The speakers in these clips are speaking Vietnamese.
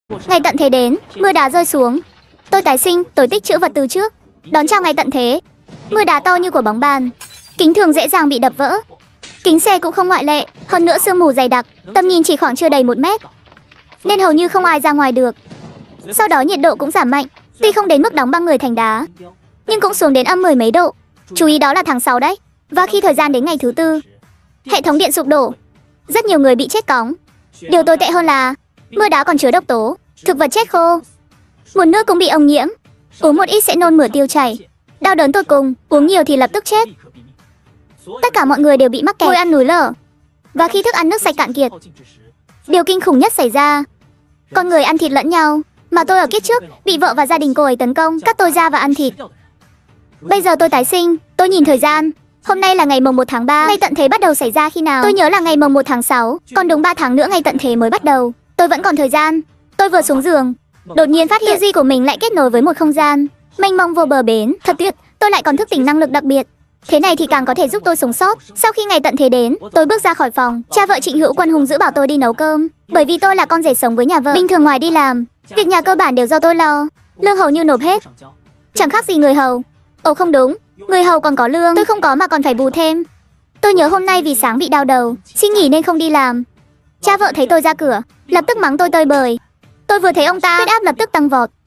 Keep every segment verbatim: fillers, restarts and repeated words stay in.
Ngày tận thế đến, mưa đá rơi xuống. Tôi tái sinh, tôi tích trữ vật từ trước, đón chào ngày tận thế. Mưa đá to như của bóng bàn, kính thường dễ dàng bị đập vỡ. Kính xe cũng không ngoại lệ, hơn nữa sương mù dày đặc, tầm nhìn chỉ khoảng chưa đầy một mét, nên hầu như không ai ra ngoài được. Sau đó nhiệt độ cũng giảm mạnh, tuy không đến mức đóng băng người thành đá, nhưng cũng xuống đến âm mười mấy độ. Chú ý đó là tháng sáu đấy. Và khi thời gian đến ngày thứ tư, hệ thống điện sụp đổ, rất nhiều người bị chết cóng. Điều tồi tệ hơn là mưa đá còn chứa độc tố, thực vật chết khô. Nguồn nước cũng bị ô nhiễm, uống một ít sẽ nôn mửa tiêu chảy, đau đớn tột cùng, uống nhiều thì lập tức chết. Tất cả mọi người đều bị mắc kẹt, ngôi ăn núi lở. Và khi thức ăn nước sạch cạn kiệt, điều kinh khủng nhất xảy ra, con người ăn thịt lẫn nhau. Mà tôi ở kiếp trước bị vợ và gia đình cô ấy tấn công, cắt tôi ra và ăn thịt. Bây giờ tôi tái sinh, tôi nhìn thời gian, hôm nay là ngày mồng một tháng ba. Ngày tận thế bắt đầu xảy ra khi nào? Tôi nhớ là ngày mồng một tháng sáu, còn đúng ba tháng nữa ngày tận thế mới bắt đầu. Tôi vẫn còn thời gian. Tôi vừa xuống giường, đột nhiên phát hiện tư duy của mình lại kết nối với một không gian mênh mông vô bờ bến. Thật tuyệt, tôi lại còn thức tỉnh năng lực đặc biệt. Thế này thì càng có thể giúp tôi sống sót. Sau khi ngày tận thế đến, tôi bước ra khỏi phòng. Cha vợ Trịnh Hữu Quân hung dữ bảo tôi đi nấu cơm, bởi vì tôi là con rể sống với nhà vợ. Bình thường ngoài đi làm, việc nhà cơ bản đều do tôi lo, lương hầu như nộp hết, chẳng khác gì người hầu. Ồ không đúng, người hầu còn có lương, tôi không có mà còn phải bù thêm. Tôi nhớ hôm nay vì sáng bị đau đầu, xin nghỉ nên không đi làm. Cha vợ thấy tôi ra cửa, lập tức mắng tôi tơi bời. Tôi vừa thấy ông ta, huyết áp lập tức tăng vọt.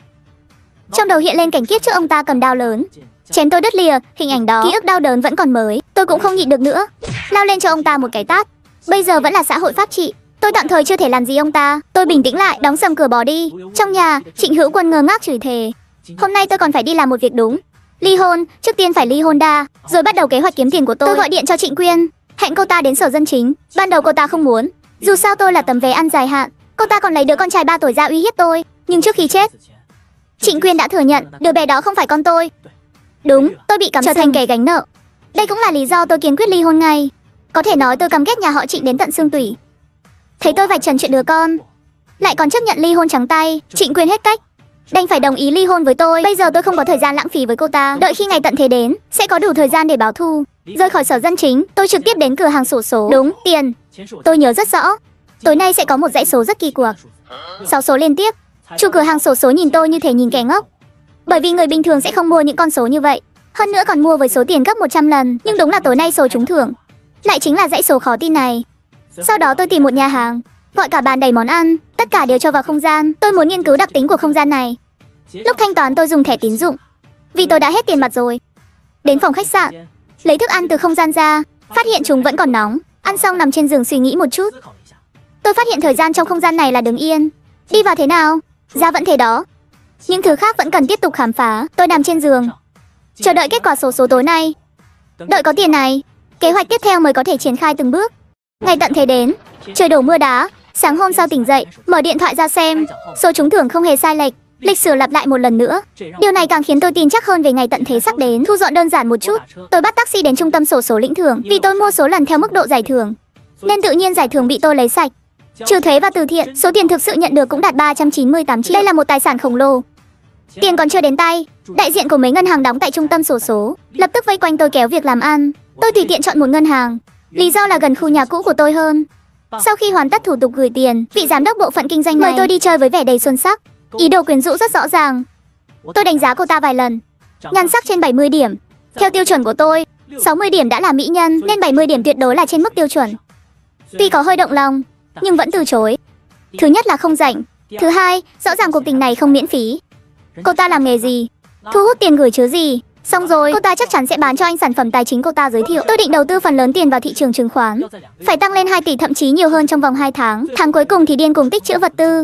Trong đầu hiện lên cảnh kiếp trước ông ta cầm đao lớn chém tôi đứt lìa. Hình ảnh đó, ký ức đau đớn vẫn còn mới. Tôi cũng không nhịn được nữa, lao lên cho ông ta một cái tát. Bây giờ vẫn là xã hội pháp trị, tôi tạm thời chưa thể làm gì ông ta. Tôi bình tĩnh lại, đóng sầm cửa bỏ đi. Trong nhà, Trịnh Hữu Quân ngơ ngác chửi thề. Hôm nay tôi còn phải đi làm một việc đúng, ly hôn. Trước tiên phải ly hôn đa, rồi bắt đầu kế hoạch kiếm tiền của tôi. Tôi gọi điện cho Trịnh Quyên, hẹn cô ta đến sở dân chính. Ban đầu cô ta không muốn, dù sao tôi là tấm vé ăn dài hạn. Cô ta còn lấy đứa con trai ba tuổi ra uy hiếp tôi. Nhưng trước khi chết, Trịnh Quyên đã thừa nhận đứa bé đó không phải con tôi. Đúng, tôi bị cắm trở thành kẻ gánh nợ. Đây cũng là lý do tôi kiên quyết ly hôn ngay. Có thể nói tôi căm ghét nhà họ Trịnh đến tận xương tủy. Thấy tôi vạch trần chuyện đứa con, lại còn chấp nhận ly hôn trắng tay, Trịnh Quyên hết cách, đành phải đồng ý ly hôn với tôi. Bây giờ tôi không có thời gian lãng phí với cô ta. Đợi khi ngày tận thế đến, sẽ có đủ thời gian để báo thù. Rời khỏi sở dân chính, tôi trực tiếp đến cửa hàng xổ số. Đúng, tiền. Tôi nhớ rất rõ, tối nay sẽ có một dãy số rất kỳ quặc, sáu số liên tiếp. Chủ cửa hàng xổ số nhìn tôi như thể nhìn kẻ ngốc, bởi vì người bình thường sẽ không mua những con số như vậy, hơn nữa còn mua với số tiền gấp một trăm lần. Nhưng đúng là tối nay số trúng thưởng lại chính là dãy số khó tin này. Sau đó tôi tìm một nhà hàng, gọi cả bàn đầy món ăn, tất cả đều cho vào không gian. Tôi muốn nghiên cứu đặc tính của không gian này. Lúc thanh toán tôi dùng thẻ tín dụng, vì tôi đã hết tiền mặt rồi. Đến phòng khách sạn, lấy thức ăn từ không gian ra, phát hiện chúng vẫn còn nóng. Ăn xong nằm trên giường suy nghĩ một chút. Tôi phát hiện thời gian trong không gian này là đứng yên. Đi vào thế nào? Ra vẫn thế đó. Những thứ khác vẫn cần tiếp tục khám phá. Tôi nằm trên giường, chờ đợi kết quả xổ số tối nay. Đợi có tiền này, kế hoạch tiếp theo mới có thể triển khai từng bước. Ngày tận thế đến, trời đổ mưa đá. Sáng hôm sau tỉnh dậy, mở điện thoại ra xem, số trúng thưởng không hề sai lệch. Lịch sử lặp lại một lần nữa. Điều này càng khiến tôi tin chắc hơn về ngày tận thế sắp đến. Thu dọn đơn giản một chút, tôi bắt taxi đến trung tâm xổ số lĩnh thưởng. Vì tôi mua số lần theo mức độ giải thưởng, nên tự nhiên giải thưởng bị tôi lấy sạch. Trừ thuế và từ thiện, số tiền thực sự nhận được cũng đạt ba trăm chín mươi tám triệu. Đây là một tài sản khổng lồ. Tiền còn chưa đến tay, đại diện của mấy ngân hàng đóng tại trung tâm xổ số lập tức vây quanh tôi kéo việc làm ăn. Tôi tùy tiện chọn một ngân hàng, lý do là gần khu nhà cũ của tôi hơn. Sau khi hoàn tất thủ tục gửi tiền, vị giám đốc bộ phận kinh doanh mời tôi đi chơi với vẻ đầy xuân sắc, ý đồ quyến rũ rất rõ ràng. Tôi đánh giá cô ta vài lần, nhan sắc trên bảy mươi điểm. Theo tiêu chuẩn của tôi, sáu mươi điểm đã là mỹ nhân, nên bảy mươi điểm tuyệt đối là trên mức tiêu chuẩn. Tuy có hơi động lòng, nhưng vẫn từ chối. Thứ nhất là không rảnh. Thứ hai, rõ ràng cuộc tình này không miễn phí. Cô ta làm nghề gì? Thu hút tiền gửi chứ gì? Xong rồi, cô ta chắc chắn sẽ bán cho anh sản phẩm tài chính cô ta giới thiệu. Tôi định đầu tư phần lớn tiền vào thị trường chứng khoán, phải tăng lên hai tỷ thậm chí nhiều hơn trong vòng hai tháng. Tháng cuối cùng thì điên cùng tích trữ vật tư,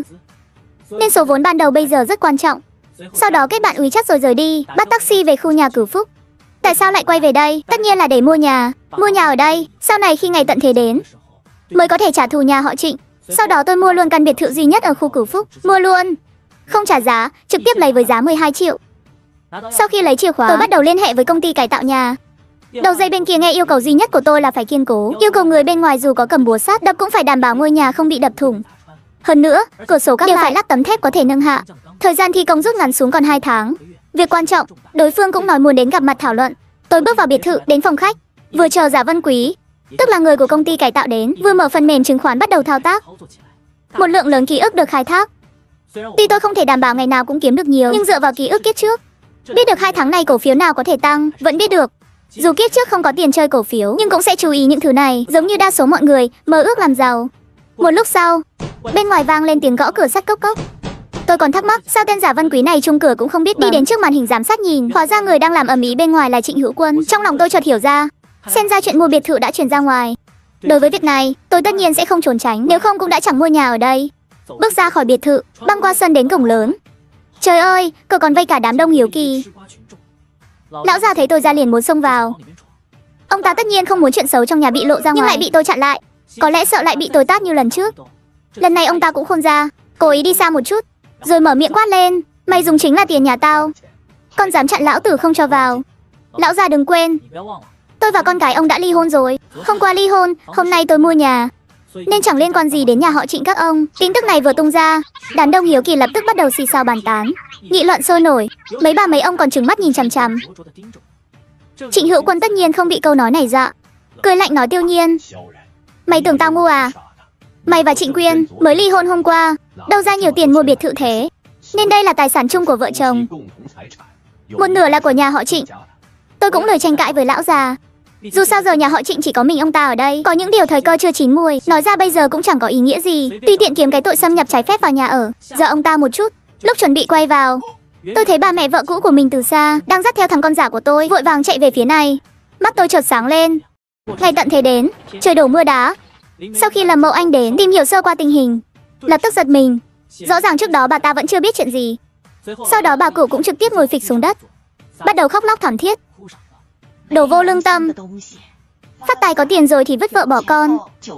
nên số vốn ban đầu bây giờ rất quan trọng. Sau đó kết bạn WeChat rồi rời đi, bắt taxi về khu nhà Cửu Phúc. Tại sao lại quay về đây? Tất nhiên là để mua nhà. Mua nhà ở đây, sau này khi ngày tận thế đến, mới có thể trả thù nhà họ Trịnh. Sau đó tôi mua luôn căn biệt thự duy nhất ở khu Cửu Phúc. Mua luôn, không trả giá, trực tiếp lấy với giá mười hai triệu. Sau khi lấy chìa khóa, tôi bắt đầu liên hệ với công ty cải tạo nhà. Đầu dây bên kia nghe yêu cầu duy nhất của tôi là phải kiên cố, yêu cầu người bên ngoài dù có cầm búa sát đập cũng phải đảm bảo ngôi nhà không bị đập thủng. Hơn nữa, cửa sổ các đều phải lắp tấm thép có thể nâng hạ. Thời gian thi công rút ngắn xuống còn hai tháng. Việc quan trọng, đối phương cũng nói muốn đến gặp mặt thảo luận. Tôi bước vào biệt thự, đến phòng khách, vừa chờ Giả Vân Quý, tức là người của công ty cải tạo đến, vừa mở phần mềm chứng khoán bắt đầu thao tác. Một lượng lớn ký ức được khai thác. Tuy tôi không thể đảm bảo ngày nào cũng kiếm được nhiều, nhưng dựa vào ký ức kiếp trước, biết được hai tháng này cổ phiếu nào có thể tăng, vẫn biết được. Dù kiếp trước không có tiền chơi cổ phiếu, nhưng cũng sẽ chú ý những thứ này, giống như đa số mọi người, mơ ước làm giàu. Một lúc sau, bên ngoài vang lên tiếng gõ cửa sắt cốc cốc. Tôi còn thắc mắc, sao tên giả Vân Quý này chung cửa cũng không biết, đi đến trước màn hình giám sát nhìn, hóa ra người đang làm ầm ĩ bên ngoài là Trịnh Hữu Quân. Trong lòng tôi chợt hiểu ra, xem ra chuyện mua biệt thự đã truyền ra ngoài. Đối với việc này, tôi tất nhiên sẽ không trốn tránh, nếu không cũng đã chẳng mua nhà ở đây. Bước ra khỏi biệt thự, băng qua sân đến cổng lớn. Trời ơi, cậu còn vây cả đám đông hiếu kỳ. Lão già thấy tôi ra liền muốn xông vào. Ông ta tất nhiên không muốn chuyện xấu trong nhà bị lộ ra ngoài, nhưng lại bị tôi chặn lại. Có lẽ sợ lại bị tôi tát như lần trước. Lần này ông ta cũng khôn ra, cố ý đi xa một chút, rồi mở miệng quát lên, mày dùng chính là tiền nhà tao, con dám chặn lão tử không cho vào. Lão già đừng quên, tôi và con cái ông đã ly hôn rồi. Hôm qua ly hôn, hôm nay tôi mua nhà, nên chẳng liên quan gì đến nhà họ Trịnh các ông. Tin tức này vừa tung ra, đám đông hiếu kỳ lập tức bắt đầu xì xào bàn tán, nghị luận sôi nổi. Mấy bà mấy ông còn trừng mắt nhìn chằm chằm. Trịnh Hữu Quân tất nhiên không bị câu nói này dọa, cười lạnh nói Tiêu Nhiên, mày tưởng tao ngu à? Mày và Trịnh Quyên mới ly hôn hôm qua, đâu ra nhiều tiền mua biệt thự thế? Nên đây là tài sản chung của vợ chồng, một nửa là của nhà họ Trịnh. Tôi cũng lời tranh cãi với lão già. Dù sao giờ nhà họ Trịnh chỉ có mình ông ta ở đây, có những điều thời cơ chưa chín mùi, nói ra bây giờ cũng chẳng có ý nghĩa gì. Tuy tiện kiếm cái tội xâm nhập trái phép vào nhà ở, giờ ông ta một chút. Lúc chuẩn bị quay vào, tôi thấy bà mẹ vợ cũ của mình từ xa đang dắt theo thằng con giả của tôi, vội vàng chạy về phía này. Mắt tôi chợt sáng lên. Ngày tận thế đến, trời đổ mưa đá. Sau khi Lâm Mậu Anh đến tìm hiểu sơ qua tình hình, lập tức giật mình. Rõ ràng trước đó bà ta vẫn chưa biết chuyện gì. Sau đó bà cụ cũng trực tiếp ngồi phịch xuống đất, bắt đầu khóc lóc thảm thiết. Đồ vô lương tâm, phát tài có tiền rồi thì vứt vợ bỏ con,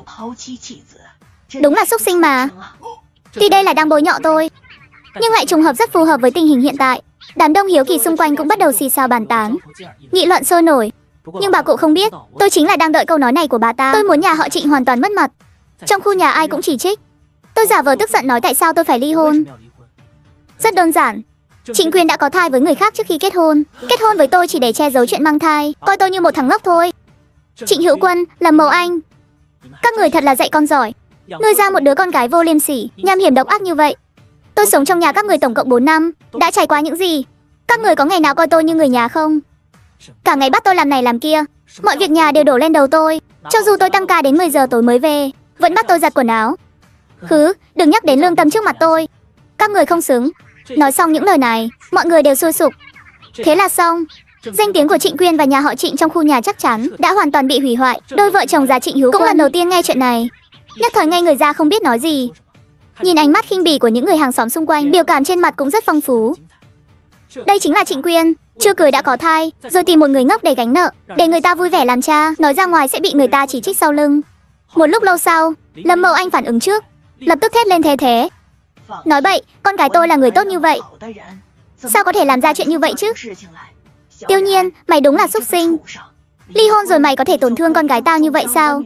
đúng là xúc sinh mà. Tuy đây là đang bôi nhọ tôi, nhưng lại trùng hợp rất phù hợp với tình hình hiện tại. Đám đông hiếu kỳ xung quanh cũng bắt đầu xì xào bàn tán, nghị luận sôi nổi. Nhưng bà cụ không biết, tôi chính là đang đợi câu nói này của bà ta. Tôi muốn nhà họ Trịnh hoàn toàn mất mặt. Trong khu nhà ai cũng chỉ trích. Tôi giả vờ tức giận nói tại sao tôi phải ly hôn. Rất đơn giản, Trịnh Quyên đã có thai với người khác trước khi kết hôn. Kết hôn với tôi chỉ để che giấu chuyện mang thai, coi tôi như một thằng ngốc thôi. Trịnh Hữu Quân, Lâm Mậu Anh, các người thật là dạy con giỏi, nuôi ra một đứa con gái vô liêm sỉ, nham hiểm độc ác như vậy. Tôi sống trong nhà các người tổng cộng bốn năm, đã trải qua những gì? Các người có ngày nào coi tôi như người nhà không? Cả ngày bắt tôi làm này làm kia, mọi việc nhà đều đổ lên đầu tôi. Cho dù tôi tăng ca đến mười giờ tối mới về, vẫn bắt tôi giặt quần áo. Khứ, đừng nhắc đến lương tâm trước mặt tôi. Các người không xứng. Nói xong những lời này, mọi người đều sôi sục. Thế là xong. Danh tiếng của Trịnh Quyên và nhà họ Trịnh trong khu nhà chắc chắn đã hoàn toàn bị hủy hoại. Đôi vợ chồng già Trịnh Hữu cũng lần đầu tiên nghe chuyện này, nhất thời ngây người ra không biết nói gì. Nhìn ánh mắt khinh bỉ của những người hàng xóm xung quanh, biểu cảm trên mặt cũng rất phong phú. Đây chính là Trịnh Quyên, chưa cưới đã có thai, rồi tìm một người ngốc để gánh nợ, để người ta vui vẻ làm cha, nói ra ngoài sẽ bị người ta chỉ trích sau lưng. Một lúc lâu sau, Lâm Mậu Anh phản ứng trước, lập tức thét lên thề thế. Nói bậy, con gái tôi là người tốt như vậy, sao có thể làm ra chuyện như vậy chứ? Tiêu Nhiên, mày đúng là xúc sinh. Ly hôn rồi mày có thể tổn thương con gái tao như vậy sao?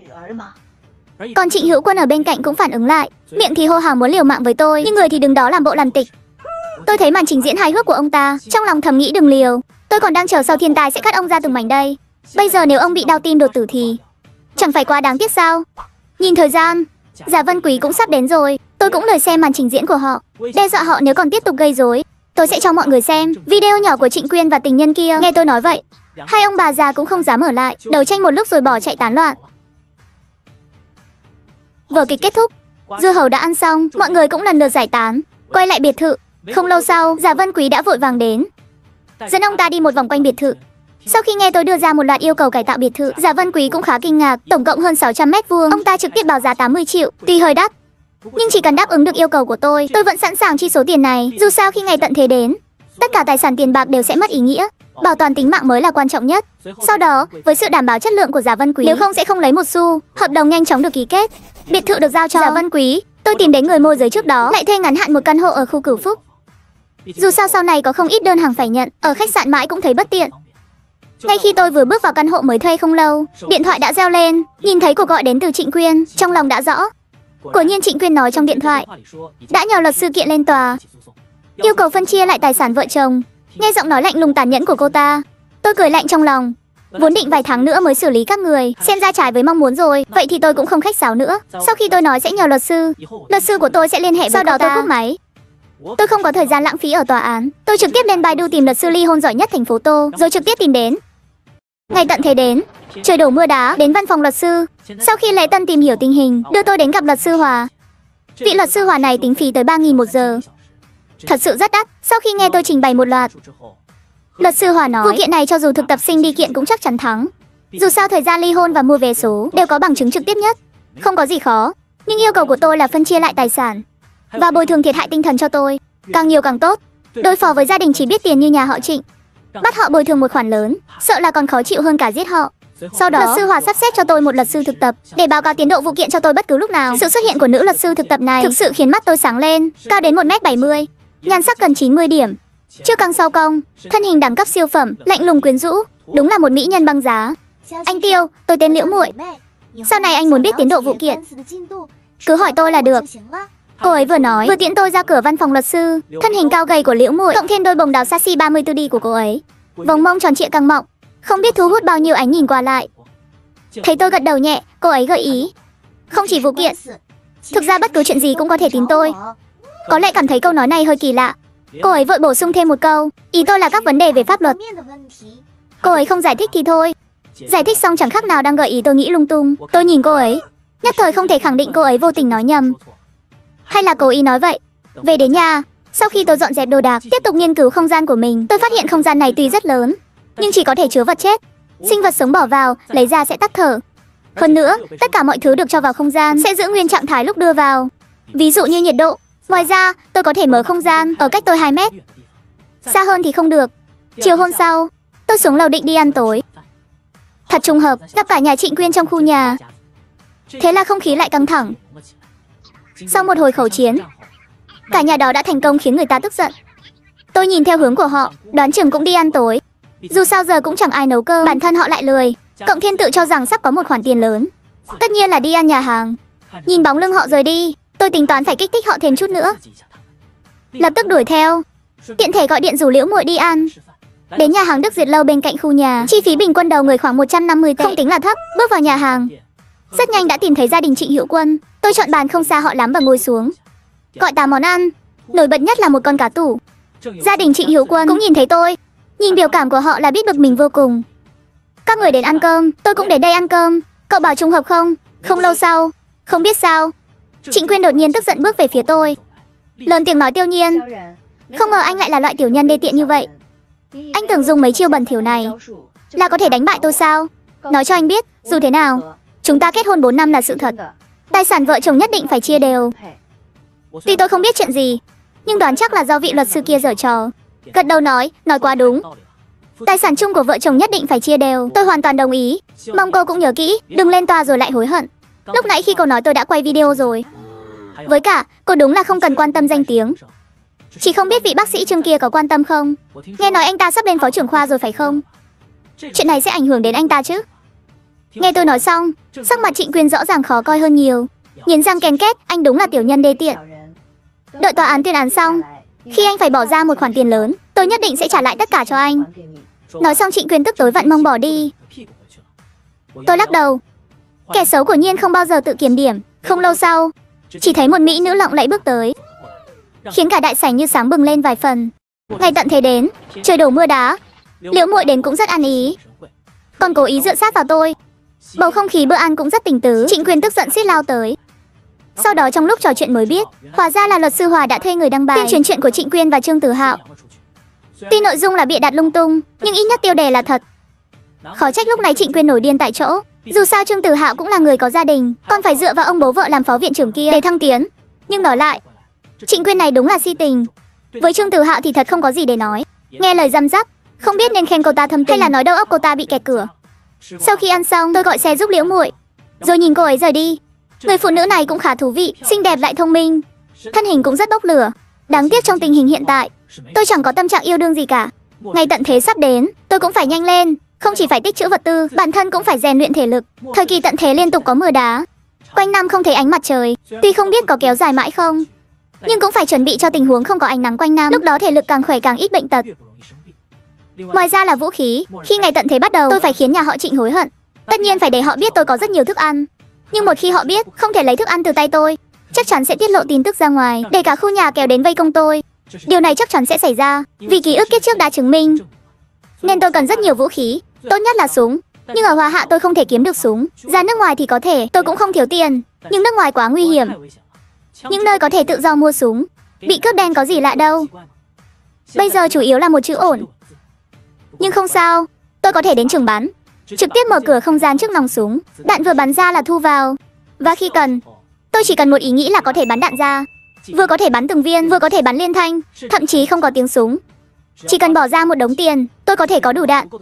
Còn Trịnh Hữu Quân ở bên cạnh cũng phản ứng lại, miệng thì hô hào muốn liều mạng với tôi, nhưng người thì đứng đó làm bộ làm tịch. Tôi thấy màn trình diễn hài hước của ông ta, trong lòng thầm nghĩ đừng liều, tôi còn đang chờ sau thiên tai sẽ cắt ông ra từng mảnh đây. Bây giờ nếu ông bị đau tim đột tử thì chẳng phải quá đáng tiếc sao? Nhìn thời gian, Giả Vân Quý cũng sắp đến rồi. Tôi cũng lời xem màn trình diễn của họ, đe dọa họ nếu còn tiếp tục gây rối, tôi sẽ cho mọi người xem video nhỏ của Trịnh Quyên và tình nhân kia. Nghe tôi nói vậy, hai ông bà già cũng không dám ở lại, đấu tranh một lúc rồi bỏ chạy tán loạn. Vở kịch kết thúc, dưa hấu đã ăn xong, mọi người cũng lần lượt giải tán, quay lại biệt thự. Không lâu sau, Giả Vân Quý đã vội vàng đến, dẫn ông ta đi một vòng quanh biệt thự. Sau khi nghe tôi đưa ra một loạt yêu cầu cải tạo biệt thự, Giả Vân Quý cũng khá kinh ngạc. Tổng cộng hơn sáu trăm mét vuông, ông ta trực tiếp báo giá tám mươi triệu, tuy hơi đắt, nhưng chỉ cần đáp ứng được yêu cầu của tôi, tôi vẫn sẵn sàng chi số tiền này. Dù sao khi ngày tận thế đến, tất cả tài sản tiền bạc đều sẽ mất ý nghĩa, bảo toàn tính mạng mới là quan trọng nhất. Sau đó, với sự đảm bảo chất lượng của Giả Vân Quý, nếu không sẽ không lấy một xu, hợp đồng nhanh chóng được ký kết. Biệt thự được giao cho Giả Vân Quý. Tôi tìm đến người môi giới trước đó, lại thuê ngắn hạn một căn hộ ở khu Cửu Phúc. Dù sao sau này có không ít đơn hàng phải nhận, ở khách sạn mãi cũng thấy bất tiện. Ngay khi tôi vừa bước vào căn hộ mới thuê không lâu, điện thoại đã reo lên. Nhìn thấy cuộc gọi đến từ Trịnh Quyên, trong lòng đã rõ. Quả nhiên Trịnh Quyên nói trong điện thoại đã nhờ luật sư kiện lên tòa, yêu cầu phân chia lại tài sản vợ chồng. Nghe giọng nói lạnh lùng tàn nhẫn của cô ta, tôi cười lạnh trong lòng. Vốn định vài tháng nữa mới xử lý các người, xem ra trái với mong muốn rồi. Vậy thì tôi cũng không khách sáo nữa. Sau khi tôi nói sẽ nhờ luật sư, luật sư của tôi sẽ liên hệ với. Sau đó tôi cúp máy. Tôi không có thời gian lãng phí ở tòa án. Tôi trực tiếp lên Baidu tìm luật sư ly hôn giỏi nhất thành phố Tô, rồi trực tiếp tìm đến. Ngày tận thế đến, trời đổ mưa đá, đến văn phòng luật sư. Sau khi Lễ Tân tìm hiểu tình hình, đưa tôi đến gặp luật sư Hòa. Vị luật sư Hòa này tính phí tới ba nghìn một giờ. Thật sự rất đắt. Sau khi nghe tôi trình bày một loạt, luật sư Hòa nói, vụ kiện này cho dù thực tập sinh đi kiện cũng chắc chắn thắng. Dù sao thời gian ly hôn và mua vé số đều có bằng chứng trực tiếp nhất, không có gì khó. Nhưng yêu cầu của tôi là phân chia lại tài sản và bồi thường thiệt hại tinh thần cho tôi, càng nhiều càng tốt. Đối phó với gia đình chỉ biết tiền như nhà họ Trịnh, bắt họ bồi thường một khoản lớn, sợ là còn khó chịu hơn cả giết họ. Sau đó, luật sư Hòa sắp xếp cho tôi một luật sư thực tập để báo cáo tiến độ vụ kiện cho tôi bất cứ lúc nào. Sự xuất hiện của nữ luật sư thực tập này thực sự khiến mắt tôi sáng lên. Cao đến một mét bảy mươi, nhan sắc gần chín mươi điểm, trước căng sau cong, thân hình đẳng cấp siêu phẩm, lạnh lùng quyến rũ, đúng là một mỹ nhân băng giá. Anh Tiêu, tôi tên Liễu Muội. Sau này anh muốn biết tiến độ vụ kiện, cứ hỏi tôi là được. Cô ấy vừa nói, vừa tiễn tôi ra cửa văn phòng luật sư. Thân hình cao gầy của Liễu Muội cộng thêm đôi bồng đào sassy ba mươi tư D của cô ấy, vòng mông tròn trịa căng mọng, không biết thu hút bao nhiêu ánh nhìn qua lại. Thấy tôi gật đầu nhẹ, cô ấy gợi ý, không chỉ vụ kiện, thực ra bất cứ chuyện gì cũng có thể tìm tôi. Có lẽ cảm thấy câu nói này hơi kỳ lạ, cô ấy vội bổ sung thêm một câu, ý tôi là các vấn đề về pháp luật. Cô ấy không giải thích thì thôi, giải thích xong chẳng khác nào đang gợi ý tôi nghĩ lung tung. Tôi nhìn cô ấy, nhất thời không thể khẳng định cô ấy vô tình nói nhầm hay là cố ý nói vậy. Về đến nhà, sau khi tôi dọn dẹp đồ đạc, tiếp tục nghiên cứu không gian của mình, tôi phát hiện không gian này tuy rất lớn, nhưng chỉ có thể chứa vật chết. Sinh vật sống bỏ vào, lấy ra sẽ tắt thở. Hơn nữa, tất cả mọi thứ được cho vào không gian sẽ giữ nguyên trạng thái lúc đưa vào, ví dụ như nhiệt độ. Ngoài ra, tôi có thể mở không gian ở cách tôi hai mét. Xa hơn thì không được. Chiều hôm sau, tôi xuống lầu định đi ăn tối. Thật trùng hợp, gặp cả nhà Trịnh Quyên trong khu nhà. Thế là không khí lại căng thẳng. Sau một hồi khẩu chiến, cả nhà đó đã thành công khiến người ta tức giận. Tôi nhìn theo hướng của họ, đoán chừng cũng đi ăn tối. Dù sao giờ cũng chẳng ai nấu cơm, bản thân họ lại lười, cộng thêm tự cho rằng sắp có một khoản tiền lớn, tất nhiên là đi ăn nhà hàng. Nhìn bóng lưng họ rời đi, tôi tính toán phải kích thích họ thêm chút nữa. Lập tức đuổi theo, tiện thể gọi điện rủ Liễu Muội đi ăn. Đến nhà hàng Đức Duyệt Lâu bên cạnh khu nhà, chi phí bình quân đầu người khoảng một trăm năm mươi tệ, không tính là thấp. Bước vào nhà hàng, rất nhanh đã tìm thấy gia đình Trịnh Hữu Quân. Tôi chọn bàn không xa họ lắm và ngồi xuống, gọi tám món ăn. Nổi bật nhất là một con cá tủ. Gia đình Trịnh Hữu Quân cũng nhìn thấy tôi, nhìn biểu cảm của họ là biết bực mình vô cùng. Các người đến ăn cơm, tôi cũng đến đây ăn cơm. Cậu bảo trùng hợp không? Không lâu sau, không biết sao, Trịnh Quyên đột nhiên tức giận bước về phía tôi, lớn tiếng nói Tiêu Nhiên, không ngờ anh lại là loại tiểu nhân đê tiện như vậy. Anh tưởng dùng mấy chiêu bẩn thỉu này là có thể đánh bại tôi sao? Nói cho anh biết, dù thế nào, chúng ta kết hôn bốn năm là sự thật. Tài sản vợ chồng nhất định phải chia đều. Tuy tôi không biết chuyện gì, nhưng đoán chắc là do vị luật sư kia giở trò. Gật đầu nói, nói quá đúng. Tài sản chung của vợ chồng nhất định phải chia đều. Tôi hoàn toàn đồng ý. Mong cô cũng nhớ kỹ, đừng lên tòa rồi lại hối hận. Lúc nãy khi cô nói tôi đã quay video rồi. Với cả, cô đúng là không cần quan tâm danh tiếng. Chỉ không biết vị bác sĩ Trương kia có quan tâm không? Nghe nói anh ta sắp lên phó trưởng khoa rồi phải không? Chuyện này sẽ ảnh hưởng đến anh ta chứ? Nghe tôi nói xong, sắc mặt Trịnh Quyên rõ ràng khó coi hơn nhiều. Nghiến răng ken két, anh đúng là tiểu nhân đê tiện. Đợi tòa án tuyên án xong, khi anh phải bỏ ra một khoản tiền lớn, tôi nhất định sẽ trả lại tất cả cho anh. Nói xong Trịnh Quyên tức tối vặn mông bỏ đi. Tôi lắc đầu. Kẻ xấu của Nhiên không bao giờ tự kiểm điểm. Không lâu sau, chỉ thấy một mỹ nữ lộng lẫy bước tới, khiến cả đại sảnh như sáng bừng lên vài phần. Ngày tận thế đến, trời đổ mưa đá. Liễu Muội đến cũng rất ăn ý, còn cố ý dựa sát vào tôi. Bầu không khí bữa ăn cũng rất tình tứ. Trịnh Quyên tức giận xít lao tới. Sau đó trong lúc trò chuyện mới biết, hóa ra là luật sư Hòa đã thuê người đăng bài tuyên truyền chuyện của Trịnh Quyên và Trương Tử Hạo. Tuy nội dung là bịa đặt lung tung, nhưng ít nhất tiêu đề là thật. Khó trách lúc này Trịnh Quyên nổi điên tại chỗ. Dù sao Trương Tử Hạo cũng là người có gia đình, còn phải dựa vào ông bố vợ làm phó viện trưởng kia để thăng tiến. Nhưng nói lại, Trịnh Quyên này đúng là si tình. Với Trương Tử Hạo thì thật không có gì để nói. Nghe lời răm rắp, không biết nên khen cô ta thâm tình hay là nói đầu óc cô ta bị kẹt cửa. Sau khi ăn xong, tôi gọi xe giúp Liễu Muội, rồi nhìn cô ấy rời đi. Người phụ nữ này cũng khá thú vị, xinh đẹp lại thông minh, thân hình cũng rất bốc lửa. Đáng tiếc trong tình hình hiện tại, tôi chẳng có tâm trạng yêu đương gì cả. Ngày tận thế sắp đến, tôi cũng phải nhanh lên. Không chỉ phải tích trữ vật tư, bản thân cũng phải rèn luyện thể lực. Thời kỳ tận thế liên tục có mưa đá, quanh năm không thấy ánh mặt trời. Tuy không biết có kéo dài mãi không, nhưng cũng phải chuẩn bị cho tình huống không có ánh nắng quanh năm. Lúc đó thể lực càng khỏe càng ít bệnh tật. Ngoài ra là vũ khí. Khi ngày tận thế bắt đầu, tôi phải khiến nhà họ Trịnh hối hận. Tất nhiên phải để họ biết tôi có rất nhiều thức ăn. Nhưng một khi họ biết không thể lấy thức ăn từ tay tôi, chắc chắn sẽ tiết lộ tin tức ra ngoài, để cả khu nhà kéo đến vây công tôi. Điều này chắc chắn sẽ xảy ra, vì ký ức kiếp trước đã chứng minh. Nên tôi cần rất nhiều vũ khí, tốt nhất là súng. Nhưng ở Hoa Hạ tôi không thể kiếm được súng. Ra nước ngoài thì có thể, tôi cũng không thiếu tiền. Nhưng nước ngoài quá nguy hiểm. Những nơi có thể tự do mua súng. Bị cướp đen có gì lạ đâu. Bây giờ chủ yếu là một chữ ổn. Nhưng không sao, tôi có thể đến trường bắn. Trực tiếp mở cửa không gian trước nòng súng. Đạn vừa bắn ra là thu vào. Và khi cần, tôi chỉ cần một ý nghĩ là có thể bắn đạn ra. Vừa có thể bắn từng viên, vừa có thể bắn liên thanh. Thậm chí không có tiếng súng. Chỉ cần bỏ ra một đống tiền, tôi có thể có đủ đạn.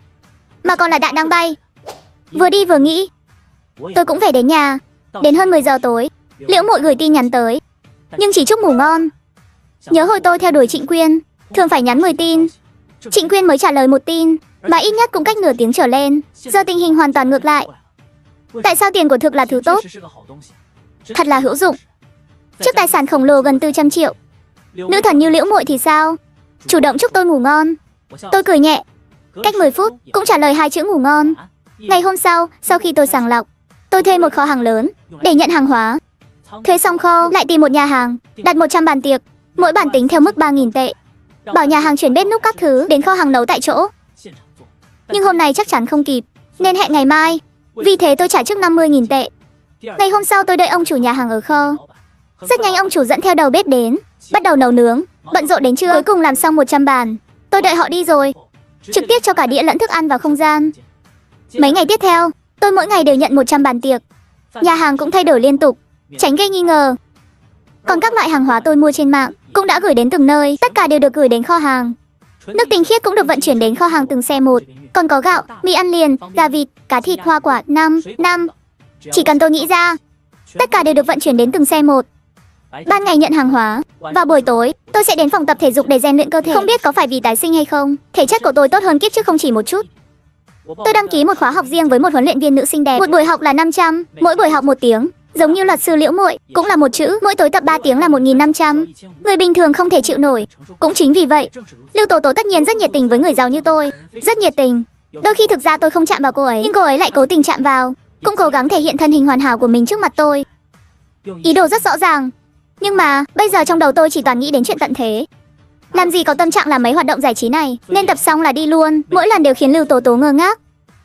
Mà còn là đạn đang bay. Vừa đi vừa nghĩ, tôi cũng phải đến nhà. Đến hơn mười giờ tối, Liễu Muội gửi tin nhắn tới, nhưng chỉ chúc ngủ ngon. Nhớ hồi tôi theo đuổi Trịnh Quyên, thường phải nhắn mười tin. Trịnh Quyên mới trả lời một tin, mà ít nhất cũng cách nửa tiếng trở lên. Giờ tình hình hoàn toàn ngược lại. Tại sao tiền của thực là thứ tốt? Thật là hữu dụng. Trước tài sản khổng lồ gần bốn trăm triệu. Nữ thần như Liễu Muội thì sao? Chủ động chúc tôi ngủ ngon. Tôi cười nhẹ. Cách mười phút cũng trả lời hai chữ ngủ ngon. Ngày hôm sau, sau khi tôi sàng lọc, tôi thuê một kho hàng lớn để nhận hàng hóa. Thuê xong kho, lại tìm một nhà hàng, đặt một trăm bàn tiệc, mỗi bàn tính theo mức ba nghìn tệ. Bảo nhà hàng chuyển bếp núc các thứ đến kho hàng nấu tại chỗ. Nhưng hôm nay chắc chắn không kịp, nên hẹn ngày mai. Vì thế tôi trả trước năm mươi nghìn tệ. Ngày hôm sau tôi đợi ông chủ nhà hàng ở kho. Rất nhanh ông chủ dẫn theo đầu bếp đến, bắt đầu nấu nướng, bận rộn đến trưa, cuối cùng làm xong một trăm bàn. Tôi đợi họ đi rồi, trực tiếp cho cả đĩa lẫn thức ăn vào không gian. Mấy ngày tiếp theo, tôi mỗi ngày đều nhận một trăm bàn tiệc. Nhà hàng cũng thay đổi liên tục, tránh gây nghi ngờ. Còn các loại hàng hóa tôi mua trên mạng cũng đã gửi đến từng nơi, tất cả đều được gửi đến kho hàng. Nước tinh khiết cũng được vận chuyển đến kho hàng từng xe một. Còn có gạo, mì ăn liền, gà vịt, cá thịt, hoa quả, năm, năm. Chỉ cần tôi nghĩ ra, tất cả đều được vận chuyển đến từng xe một. Ban ngày nhận hàng hóa, vào buổi tối tôi sẽ đến phòng tập thể dục để rèn luyện cơ thể. Không biết có phải vì tái sinh hay không, thể chất của tôi tốt hơn kiếp trước không chỉ một chút. Tôi đăng ký một khóa học riêng với một huấn luyện viên nữ xinh đẹp. Một buổi học là năm trăm, mỗi buổi học một tiếng. Giống như luật sư Liễu Muội, cũng là một chữ, mỗi tối tập ba tiếng là một nghìn năm trăm. Người bình thường không thể chịu nổi. Cũng chính vì vậy, Lưu Tố Tố tất nhiên rất nhiệt tình với người giàu như tôi. Rất nhiệt tình. Đôi khi thực ra tôi không chạm vào cô ấy, nhưng cô ấy lại cố tình chạm vào. Cũng cố gắng thể hiện thân hình hoàn hảo của mình trước mặt tôi. Ý đồ rất rõ ràng. Nhưng mà, bây giờ trong đầu tôi chỉ toàn nghĩ đến chuyện tận thế. Làm gì có tâm trạng làm mấy hoạt động giải trí này, nên tập xong là đi luôn. Mỗi lần đều khiến Lưu Tố Tố ngơ ngác.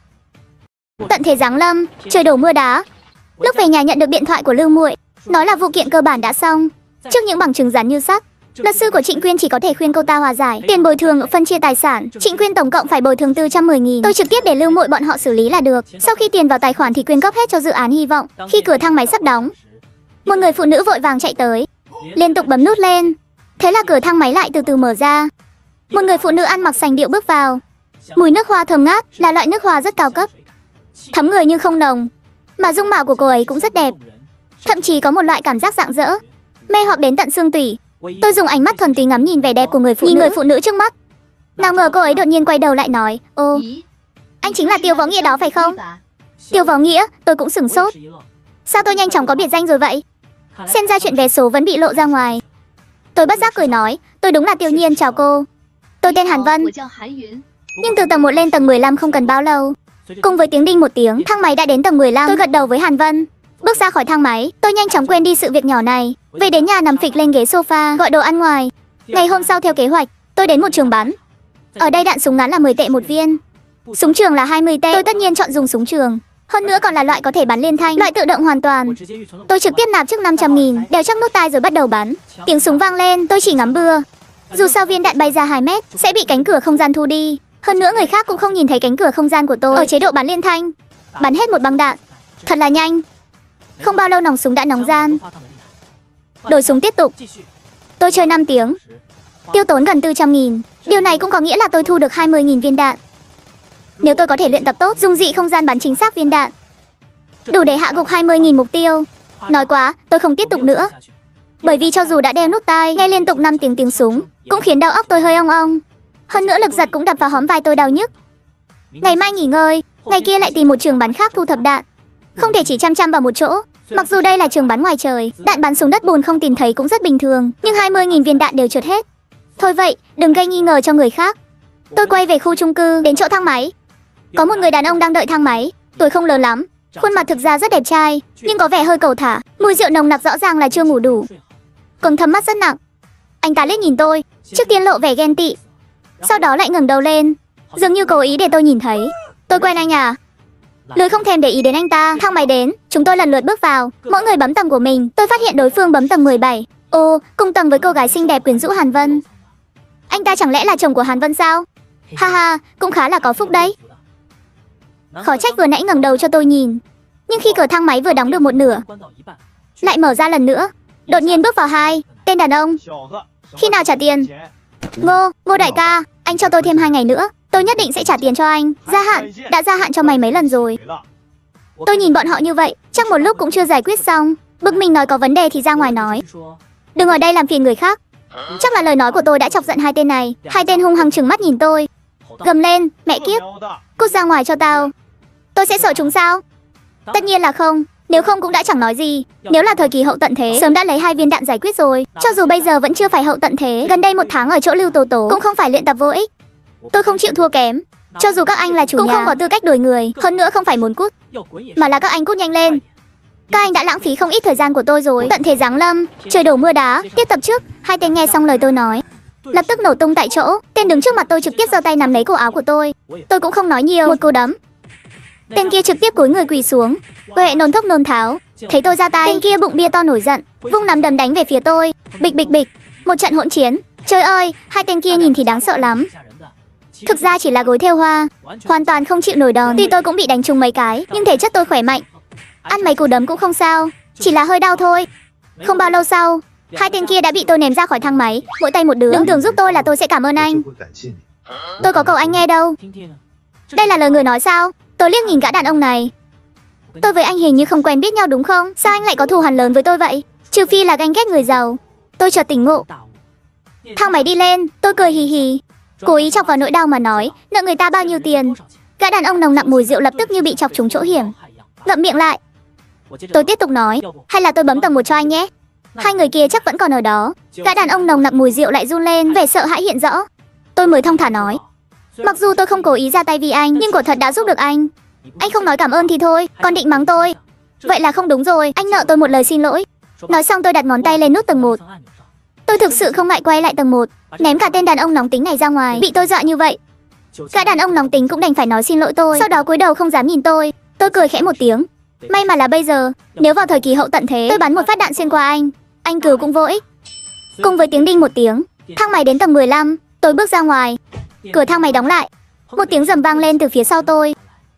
Tận thế giáng lâm, trời đổ mưa đá. Lúc về nhà nhận được điện thoại của Lưu Muội, nói là vụ kiện cơ bản đã xong. Trước những bằng chứng rắn như sắt, luật sư của Trịnh Quyên chỉ có thể khuyên cô ta hòa giải. Tiền bồi thường phân chia tài sản, Trịnh Quyên tổng cộng phải bồi thường bốn trăm mười nghìn. Tôi trực tiếp để Lưu Muội bọn họ xử lý là được. Sau khi tiền vào tài khoản thì quyên góp hết cho dự án hy vọng. Khi cửa thang máy sắp đóng, một người phụ nữ vội vàng chạy tới, liên tục bấm nút lên. Thế là cửa thang máy lại từ từ mở ra. Một người phụ nữ ăn mặc sành điệu bước vào. Mùi nước hoa thơm ngát, là loại nước hoa rất cao cấp, thấm người nhưng không nồng. Mà dung mạo của cô ấy cũng rất đẹp, thậm chí có một loại cảm giác rạng rỡ, mê hoặc đến tận xương tủy. Tôi dùng ánh mắt thuần túy ngắm nhìn vẻ đẹp của người phụ nữ, người phụ nữ trước mắt. Nào ngờ cô ấy đột nhiên quay đầu lại nói: "Ô, anh chính là Tiêu Võ Nghĩa đó phải không?" Tiêu Võ Nghĩa? Tôi cũng sửng sốt. Sao tôi nhanh chóng có biệt danh rồi vậy? Xem ra chuyện vé số vẫn bị lộ ra ngoài. Tôi bất giác cười nói: "Tôi đúng là Tiêu Nhiên, chào cô. Tôi tên Hàn Vân." Nhưng từ tầng một lên tầng mười lăm không cần bao lâu. Cùng với tiếng đinh một tiếng, thang máy đã đến tầng mười lăm. Tôi gật đầu với Hàn Vân, bước ra khỏi thang máy. Tôi nhanh chóng quên đi sự việc nhỏ này, về đến nhà nằm phịch lên ghế sofa gọi đồ ăn ngoài. Ngày hôm sau theo kế hoạch, tôi đến một trường bắn. Ở đây đạn súng ngắn là mười tệ một viên, súng trường là hai mươi tệ. Tôi tất nhiên chọn dùng súng trường, hơn nữa còn là loại có thể bắn liên thanh, loại tự động hoàn toàn. Tôi trực tiếp nạp trước năm trăm nghìn, đeo chắc nút tai rồi bắt đầu bắn. Tiếng súng vang lên, tôi chỉ ngắm bừa. Dù sao viên đạn bay ra hai mét sẽ bị cánh cửa không gian thu đi. Hơn nữa người khác cũng không nhìn thấy cánh cửa không gian của tôi. Ở chế độ bắn liên thanh, bắn hết một băng đạn, thật là nhanh. Không bao lâu nòng súng đã nóng gian. Đổi súng tiếp tục. Tôi chơi năm tiếng, tiêu tốn gần bốn trăm nghìn. Điều này cũng có nghĩa là tôi thu được hai mươi nghìn viên đạn. Nếu tôi có thể luyện tập tốt, dung dị không gian bắn chính xác viên đạn, đủ để hạ gục hai mươi nghìn mục tiêu. Nói quá, tôi không tiếp tục nữa. Bởi vì cho dù đã đeo nút tai, nghe liên tục năm tiếng tiếng súng cũng khiến đầu óc tôi hơi ong ong. Hơn nữa lực giật cũng đập vào hóm vai tôi đau nhức. Ngày mai nghỉ ngơi, ngày kia lại tìm một trường bắn khác thu thập đạn. Không thể chỉ chăm chăm vào một chỗ. Mặc dù đây là trường bắn ngoài trời, đạn bắn xuống đất bùn không tìm thấy cũng rất bình thường, nhưng hai mươi nghìn viên đạn đều trượt hết. Thôi vậy, đừng gây nghi ngờ cho người khác. Tôi quay về khu chung cư, đến chỗ thang máy. Có một người đàn ông đang đợi thang máy, tuổi không lớn lắm, khuôn mặt thực ra rất đẹp trai, nhưng có vẻ hơi cẩu thả. Mùi rượu nồng nặc rõ ràng là chưa ngủ đủ, còn thấm mắt rất nặng. Anh ta liếc nhìn tôi, trước tiên lộ vẻ ghen tị, sau đó lại ngẩng đầu lên, dường như cố ý để tôi nhìn thấy. Tôi quen anh à? Lười không thèm để ý đến anh ta. Thang máy đến, chúng tôi lần lượt bước vào, mỗi người bấm tầng của mình. Tôi phát hiện đối phương bấm tầng mười bảy. Ồ, cùng tầng với cô gái xinh đẹp quyến rũ Hàn Vân. Anh ta chẳng lẽ là chồng của Hàn Vân sao? Ha ha, cũng khá là có phúc đấy. Khó trách vừa nãy ngẩng đầu cho tôi nhìn. Nhưng khi cửa thang máy vừa đóng được một nửa, lại mở ra lần nữa. Đột nhiên bước vào hai tên đàn ông. Khi nào trả tiền? Ngô, Ngô đại ca, anh cho tôi thêm hai ngày nữa, tôi nhất định sẽ trả tiền cho anh. Gia hạn, đã gia hạn cho mày mấy lần rồi. Tôi nhìn bọn họ như vậy, chắc một lúc cũng chưa giải quyết xong. Bực mình nói có vấn đề thì ra ngoài nói. Đừng ở đây làm phiền người khác. Chắc là lời nói của tôi đã chọc giận hai tên này. Hai tên hung hăng trừng mắt nhìn tôi, gầm lên, mẹ kiếp, cút ra ngoài cho tao. Tôi sẽ sợ chúng sao? Tất nhiên là không. Nếu không cũng đã chẳng nói gì. Nếu là thời kỳ hậu tận thế, sớm đã lấy hai viên đạn giải quyết rồi. Cho dù bây giờ vẫn chưa phải hậu tận thế, gần đây một tháng ở chỗ Lưu Tố Tố cũng không phải luyện tập vô ích. Tôi không chịu thua kém. Cho dù các anh là chủ cũng nhà, không có tư cách đuổi người. Hơn nữa không phải muốn cút, mà là các anh cút nhanh lên. Các anh đã lãng phí không ít thời gian của tôi rồi. Tận thế giáng lâm, trời đổ mưa đá, tiếp tập trước. Hai tên nghe xong lời tôi nói, lập tức nổ tung tại chỗ. Tên đứng trước mặt tôi trực tiếp giơ tay nắm lấy cổ áo của tôi. Tôi cũng không nói nhiều, một cú đấm. Tên kia trực tiếp cúi người quỳ xuống. Huệ nôn thốc nôn tháo. Thấy tôi ra tay, tên kia bụng bia to nổi giận, vung nắm đấm đánh về phía tôi. Bịch bịch bịch, một trận hỗn chiến. Trời ơi, hai tên kia nhìn thì đáng sợ lắm. Thực ra chỉ là gối thêu hoa, hoàn toàn không chịu nổi đòn. Tuy tôi cũng bị đánh trúng mấy cái, nhưng thể chất tôi khỏe mạnh, ăn mấy cú đấm cũng không sao, chỉ là hơi đau thôi. Không bao lâu sau, hai tên kia đã bị tôi ném ra khỏi thang máy, mỗi tay một đứa. Đừng tưởng giúp tôi là tôi sẽ cảm ơn anh. Tôi có cầu anh nghe đâu. Đây là lời người nói sao? Tôi liếc nhìn gã đàn ông này. Tôi với anh hình như không quen biết nhau đúng không? Sao anh lại có thù hằn lớn với tôi vậy? Trừ phi là ganh ghét người giàu. Tôi chợt tỉnh ngộ. Thang máy đi lên, tôi cười hì hì, cố ý chọc vào nỗi đau mà nói, nợ người ta bao nhiêu tiền. Gã đàn ông nồng nặc mùi rượu lập tức như bị chọc trúng chỗ hiểm, ngậm miệng lại. Tôi tiếp tục nói, hay là tôi bấm tầng một cho anh nhé. Hai người kia chắc vẫn còn ở đó. Gã đàn ông nồng nặc mùi rượu lại run lên, vẻ sợ hãi hiện rõ. Tôi mới thong thả nói, mặc dù tôi không cố ý ra tay vì anh, nhưng quả thật đã giúp được anh. Anh không nói cảm ơn thì thôi, còn định mắng tôi. Vậy là không đúng rồi, anh nợ tôi một lời xin lỗi. Nói xong tôi đặt ngón tay lên nút tầng một. Tôi thực sự không ngại quay lại tầng một, ném cả tên đàn ông nóng tính này ra ngoài. Bị tôi dọa như vậy, cả đàn ông nóng tính cũng đành phải nói xin lỗi tôi. Sau đó cúi đầu không dám nhìn tôi. Tôi cười khẽ một tiếng. May mà là bây giờ, nếu vào thời kỳ hậu tận thế, tôi bắn một phát đạn xuyên qua anh, anh cứu cũng vô ích. Cùng với tiếng đinh một tiếng, thang máy đến tầng mười lăm. Tôi bước ra ngoài, cửa thang máy đóng lại. Một tiếng rầm vang lên từ phía sau tôi.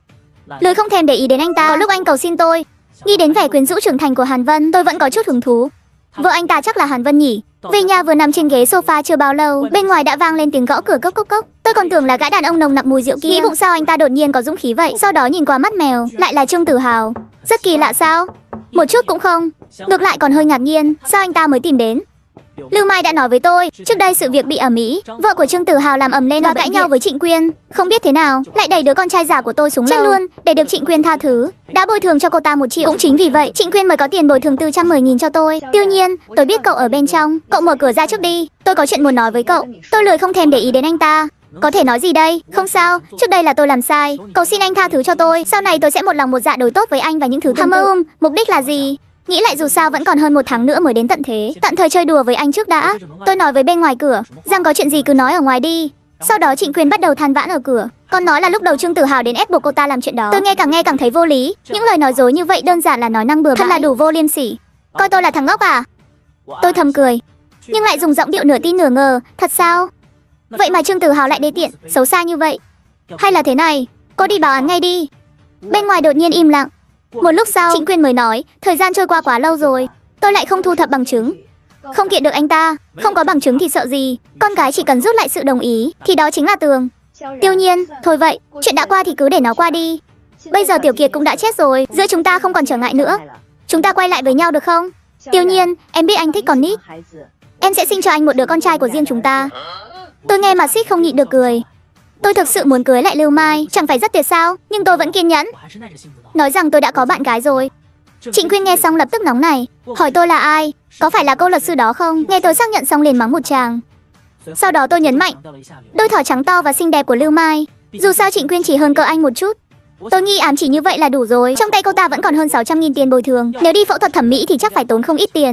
Lười không thèm để ý đến anh ta. Có lúc anh cầu xin tôi, nghĩ đến vẻ quyến rũ trưởng thành của Hàn Vân, tôi vẫn có chút hứng thú. Vợ anh ta chắc là Hàn Vân nhỉ? Về nhà vừa nằm trên ghế sofa chưa bao lâu, bên ngoài đã vang lên tiếng gõ cửa cốc cốc cốc. Tôi còn tưởng là gã đàn ông nồng nặc mùi rượu kia. Nghĩ bụng sao anh ta đột nhiên có dũng khí vậy. Sau đó nhìn qua mắt mèo, lại là Trương Tử Hào. Rất kỳ lạ sao? Một chút cũng không, ngược lại còn hơi ngạc nhiên, sao anh ta mới tìm đến. Lưu Mai đã nói với tôi, trước đây sự việc bị ầm ĩ, vợ của Trương Tử Hào làm ầm lên và cãi nhau với Trịnh Quyên, không biết thế nào lại đẩy đứa con trai già của tôi xuống lầu luôn, để được Trịnh Quyên tha thứ, đã bồi thường cho cô ta một triệu. Cũng chính vì vậy Trịnh Quyên mới có tiền bồi thường tư trăm mười nghìn cho tôi. Tuy nhiên tôi biết cậu ở bên trong, cậu mở cửa ra trước đi, tôi có chuyện muốn nói với cậu. Tôi lười không thèm để ý đến anh ta. Có thể nói gì đây? Không sao, trước đây là tôi làm sai, cầu xin anh tha thứ cho tôi. Sau này tôi sẽ một lòng một dạ đối tốt với anh và những thứ tương tự. Um, mục đích là gì? Nghĩ lại dù sao vẫn còn hơn một tháng nữa mới đến tận thế, tận thời chơi đùa với anh trước đã. Tôi nói với bên ngoài cửa rằng có chuyện gì cứ nói ở ngoài đi. Sau đó Trịnh Quyên bắt đầu than vãn ở cửa, còn nói là lúc đầu Trương Tử Hào đến ép buộc cô ta làm chuyện đó. Tôi nghe càng nghe càng thấy vô lý. Những lời nói dối như vậy đơn giản là nói năng bừa bãi, thật là đủ vô liêm sỉ. Coi tôi là thằng ngốc à? Tôi thầm cười, nhưng lại dùng giọng điệu nửa tin nửa ngờ. Thật sao? Vậy mà Trương Tử Hào lại đê tiện, xấu xa như vậy? Hay là thế này, cô đi báo án ngay đi. Bên ngoài đột nhiên im lặng. Một lúc sau Trịnh Quyên mới nói, thời gian trôi qua quá lâu rồi, tôi lại không thu thập bằng chứng, không kiện được anh ta. Không có bằng chứng thì sợ gì, con gái chỉ cần rút lại sự đồng ý thì đó chính là tường. Tiêu Nhiên, thôi vậy, chuyện đã qua thì cứ để nó qua đi. Bây giờ Tiểu Kiệt cũng đã chết rồi, giữa chúng ta không còn trở ngại nữa. Chúng ta quay lại với nhau được không? Tiêu Nhiên, em biết anh thích con nít, em sẽ sinh cho anh một đứa con trai của riêng chúng ta. Tôi nghe mà suýt không nhịn được cười. Tôi thực sự muốn cưới lại Lưu Mai, chẳng phải rất tuyệt sao? Nhưng tôi vẫn kiên nhẫn, nói rằng tôi đã có bạn gái rồi. Trịnh Quyên nghe xong lập tức nóng này, hỏi tôi là ai, có phải là cô luật sư đó không? Nghe tôi xác nhận xong liền mắng một tràng. Sau đó tôi nhấn mạnh, đôi thỏ trắng to và xinh đẹp của Lưu Mai. Dù sao Trịnh Quyên chỉ hơn cỡ anh một chút. Tôi nghĩ ám chỉ như vậy là đủ rồi. Trong tay cô ta vẫn còn hơn sáu trăm nghìn tiền bồi thường. Nếu đi phẫu thuật thẩm mỹ thì chắc phải tốn không ít tiền.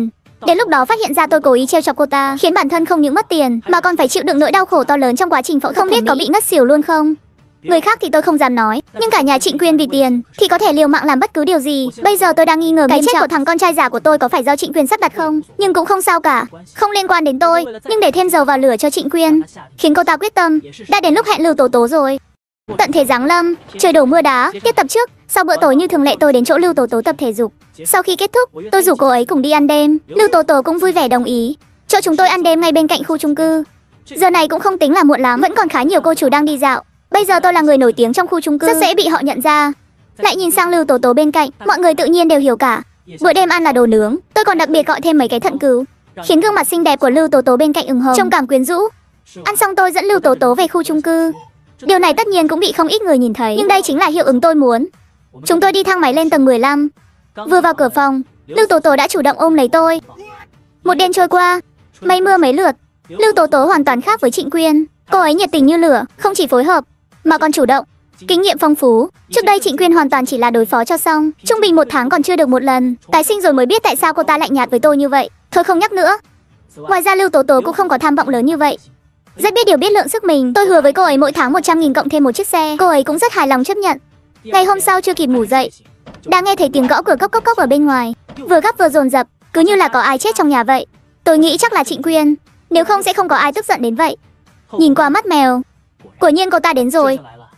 Đến lúc đó phát hiện ra tôi cố ý trêu chọc cô ta, khiến bản thân không những mất tiền mà còn phải chịu đựng nỗi đau khổ to lớn trong quá trình phẫu thuật. Không biết có bị ngất xỉu luôn không? Người khác thì tôi không dám nói, nhưng cả nhà Trịnh Quyên vì tiền thì có thể liều mạng làm bất cứ điều gì. Bây giờ tôi đang nghi ngờ cái chết của thằng con trai già của tôi có phải do Trịnh Quyên sắp đặt không, nhưng cũng không sao cả, không liên quan đến tôi. Nhưng để thêm dầu vào lửa cho Trịnh Quyên, khiến cô ta quyết tâm, đã đến lúc hẹn Lưu Tố Tố rồi. Tận thế giáng lâm, trời đổ mưa đá. Tiết tập trước, sau bữa tối như thường lệ tôi đến chỗ Lưu Tố Tố tập thể dục. Sau khi kết thúc, tôi rủ cô ấy cùng đi ăn đêm. Lưu Tố Tố cũng vui vẻ đồng ý. Chỗ chúng tôi ăn đêm ngay bên cạnh khu chung cư. Giờ này cũng không tính là muộn lắm, vẫn còn khá nhiều cô chủ đang đi dạo. Bây giờ tôi là người nổi tiếng trong khu chung cư, rất dễ bị họ nhận ra. Lại nhìn sang Lưu Tố Tố bên cạnh, mọi người tự nhiên đều hiểu cả. Bữa đêm ăn là đồ nướng, tôi còn đặc biệt gọi thêm mấy cái thận cừu, khiến gương mặt xinh đẹp của Lưu Tố Tố bên cạnh ửng hồng, trông càng quyến rũ. Ăn xong tôi dẫn Lưu Tố Tố về khu chung cư. Điều này tất nhiên cũng bị không ít người nhìn thấy, nhưng đây chính là hiệu ứng tôi muốn. Chúng tôi đi thang máy lên tầng mười lăm. Vừa vào cửa phòng, Lưu Tố Tố đã chủ động ôm lấy tôi. Một đêm trôi qua, mây mưa mấy lượt. Lưu Tố Tố hoàn toàn khác với Trịnh Quyên. Cô ấy nhiệt tình như lửa, không chỉ phối hợp mà còn chủ động, kinh nghiệm phong phú. Trước đây Trịnh Quyên hoàn toàn chỉ là đối phó cho xong, trung bình một tháng còn chưa được một lần. Tái sinh rồi mới biết tại sao cô ta lạnh nhạt với tôi như vậy. Thôi không nhắc nữa. Ngoài ra Lưu Tố Tố cũng không có tham vọng lớn như vậy, rất biết điều biết lượng sức mình. Tôi hứa với cô ấy mỗi tháng một trăm nghìn cộng thêm một chiếc xe. Cô ấy cũng rất hài lòng chấp nhận. Ngày hôm sau chưa kịp ngủ dậy, đã nghe thấy tiếng gõ cửa cốc cốc cốc ở bên ngoài, vừa gấp vừa dồn dập, cứ như là có ai chết trong nhà vậy. Tôi nghĩ chắc là Trịnh Quyên, nếu không sẽ không có ai tức giận đến vậy. Nhìn qua mắt mèo, quả nhiên cô ta đến rồi.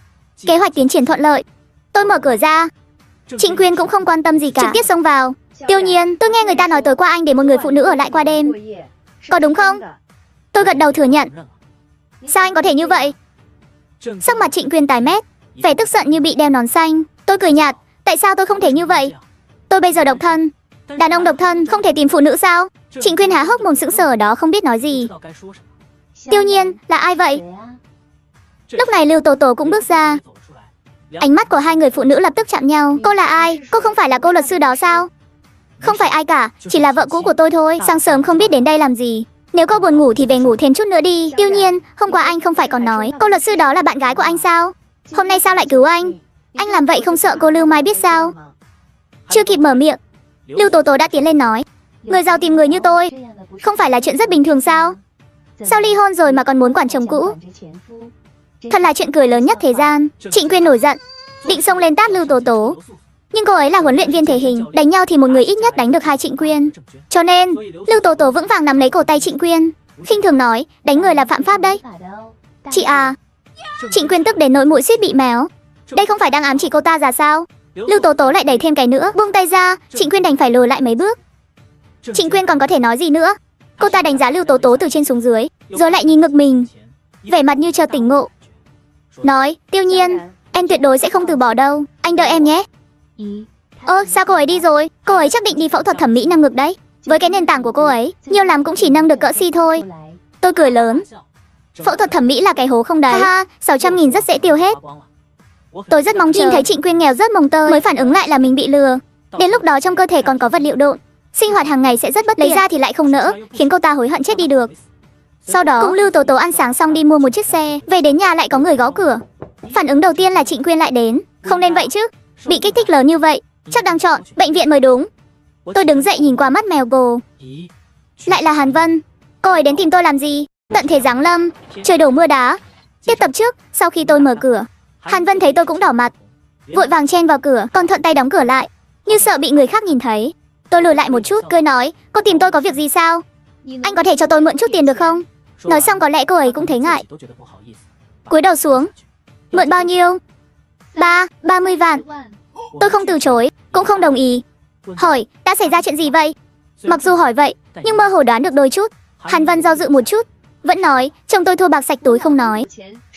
Kế hoạch tiến triển thuận lợi. Tôi mở cửa ra, Trịnh Quyên cũng không quan tâm gì cả, trực tiếp xông vào. Tiêu Nhiên, tôi nghe người ta nói tối qua anh để một người phụ nữ ở lại qua đêm, có đúng không? Tôi gật đầu thừa nhận. Sao anh có thể như vậy? Sắc mặt Trịnh Quyên tái mét, vẻ tức giận như bị đeo nón xanh. Tôi cười nhạt, tại sao tôi không thể như vậy? Tôi bây giờ độc thân. Đàn ông độc thân không thể tìm phụ nữ sao? Trịnh Quyên há hốc mồm sững sờ ở đó không biết nói gì. Tiêu Nhiên, là ai vậy? Lúc này Lưu Tố Tố cũng bước ra. Ánh mắt của hai người phụ nữ lập tức chạm nhau. Cô là ai? Cô không phải là cô luật sư đó sao? Không phải ai cả, chỉ là vợ cũ của tôi thôi. Sáng sớm không biết đến đây làm gì. Nếu cô buồn ngủ thì về ngủ thêm chút nữa đi. Tiêu Nhiên, hôm qua anh không phải còn nói cô luật sư đó là bạn gái của anh sao? Hôm nay sao lại cứu anh? Anh làm vậy không sợ cô Lưu Mai biết sao? Chưa kịp mở miệng, Lưu Tố Tố đã tiến lên nói, người giàu tìm người như tôi không phải là chuyện rất bình thường sao? Sao ly hôn rồi mà còn muốn quản chồng cũ? Thật là chuyện cười lớn nhất thế gian. Trịnh Quyên nổi giận, định xông lên tát Lưu Tố Tố. Nhưng cô ấy là huấn luyện viên thể hình, đánh nhau thì một người ít nhất đánh được hai Trịnh Quyên. Cho nên, Lưu Tố Tố vững vàng nắm lấy cổ tay Trịnh Quyên, khinh thường nói, đánh người là phạm pháp đấy. Chị à. Trịnh Quyên tức đến nỗi mũi suýt bị méo. Đây không phải đang ám chỉ cô ta ra sao? Lưu Tố Tố lại đẩy thêm cái nữa, buông tay ra, Trịnh Quyên đành phải lùi lại mấy bước. Trịnh Quyên còn có thể nói gì nữa? Cô ta đánh giá Lưu Tố Tố từ trên xuống dưới, rồi lại nhìn ngực mình, vẻ mặt như chợt tỉnh ngộ. Nói, Tiêu Nhiên, em tuyệt đối sẽ không từ bỏ đâu, anh đợi em nhé. Ơ, sao cô ấy đi rồi? Cô ấy chắc định đi phẫu thuật thẩm mỹ nâng ngực đấy. Với cái nền tảng của cô ấy, nhiều lắm cũng chỉ nâng được cỡ C thôi. Tôi cười lớn. Phẫu thuật thẩm mỹ là cái hố không đáy. Ha, sáu trăm nghìn rất dễ tiêu hết. Tôi rất mong chờ. Nhìn thấy Trịnh Quyên nghèo rất mồng tơi mới phản ứng lại là mình bị lừa. Đến lúc đó trong cơ thể còn có vật liệu độn, sinh hoạt hàng ngày sẽ rất bất tiện. Lấy ra thì lại không nỡ, khiến cô ta hối hận chết đi được. Sau đó, cùng Lưu Tố Tố ăn sáng xong đi mua một chiếc xe. Về đến nhà lại có người gõ cửa. Phản ứng đầu tiên là Trịnh Quyên lại đến. Không nên vậy chứ, bị kích thích lớn như vậy, chắc đang chọn bệnh viện mới đúng. Tôi đứng dậy nhìn qua mắt mèo cô. Lại là Hàn Vân. Cô ấy đến tìm tôi làm gì? Tận thế giáng lâm, trời đổ mưa đá. Tiếp tập trước, sau khi tôi mở cửa, Hàn Vân thấy tôi cũng đỏ mặt, vội vàng chen vào cửa, còn thuận tay đóng cửa lại, như sợ bị người khác nhìn thấy. Tôi lùi lại một chút, cười nói, cô tìm tôi có việc gì sao? Anh có thể cho tôi mượn chút tiền được không? Nói xong có lẽ cô ấy cũng thấy ngại, cúi đầu xuống. Mượn bao nhiêu? Ba, ba mươi vạn. Tôi không từ chối, cũng không đồng ý. Hỏi, đã xảy ra chuyện gì vậy? Mặc dù hỏi vậy, nhưng mơ hồ đoán được đôi chút. Hàn Vân do dự một chút, vẫn nói, chồng tôi thua bạc sạch túi không nói,